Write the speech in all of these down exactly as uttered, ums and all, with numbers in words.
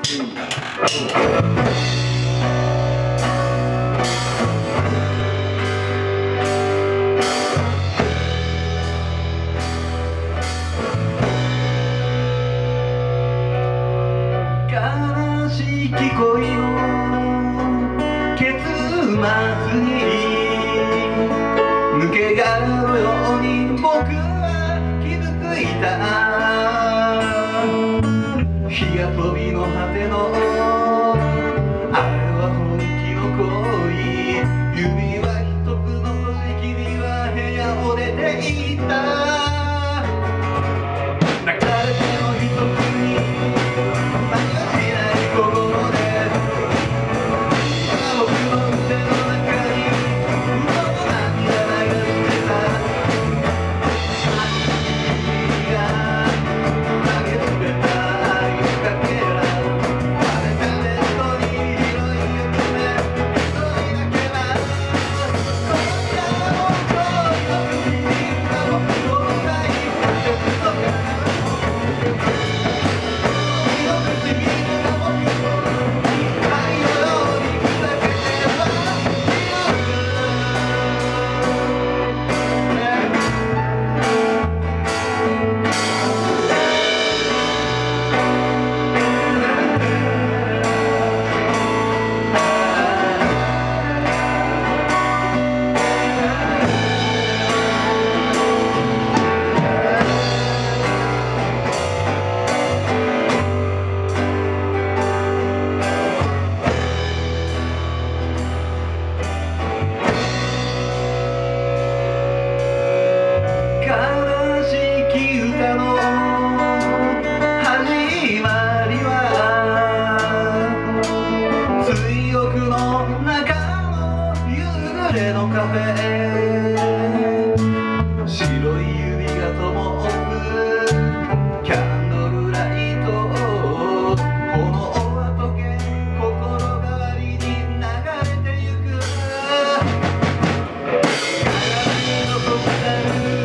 悲しき恋の結末に抜け殻のように僕は傷ついた。日が飛びの果てのあれは本気の恋。指は一つ残し君は部屋を出ていった。泣かれても一つに何もしない心で僕の腕の中に嘘の涙流してた。君が投げ捨てた愛のかけら晴れたネットに広い夢一人だけはこの未来も恋の国に僕を抱いて嘘から悲しき歌の始まりは追憶の中の夕暮れのカフェ。白い指が灯すキャンドルライト。炎は溶け心変わりに流れてゆく。鏡に残った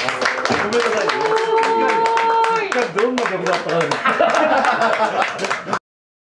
どんな曲だったの